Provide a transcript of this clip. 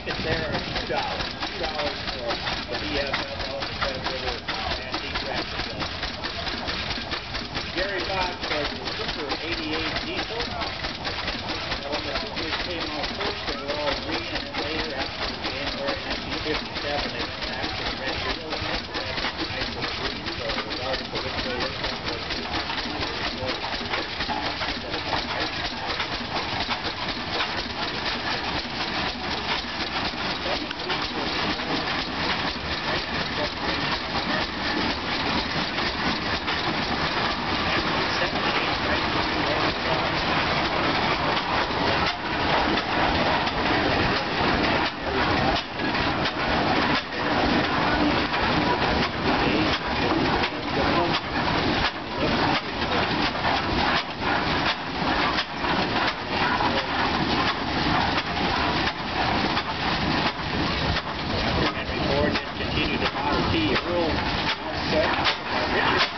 tickets there are $2. $2 for the BFF, Red River Antique Tractor Show. Gary Fox was the Super 88 diesel. When the Supers came out first, they were all green, and then later, after January 1957, they went back to the red wheel line, so that was nice and green, so regardless of which way it comes, was green. Earl Set, Richard